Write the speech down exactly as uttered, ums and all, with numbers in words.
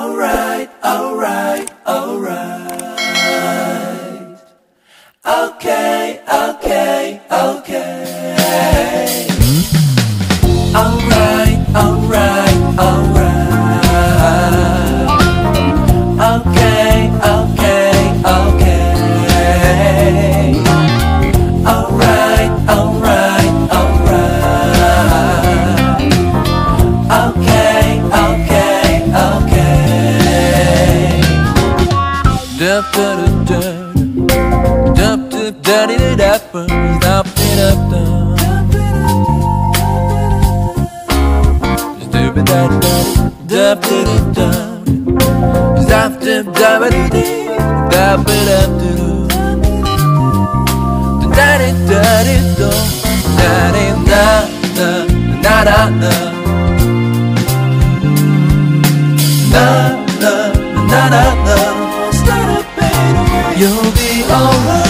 alright, alright, alright. Okay, okay, okay. Alright, alright, alright. Okay, okay, okay. Alright, alright, alright. Okay, okay, okay. Dup dup dup dup dup dup dup dup dup dup dup You'll be alright.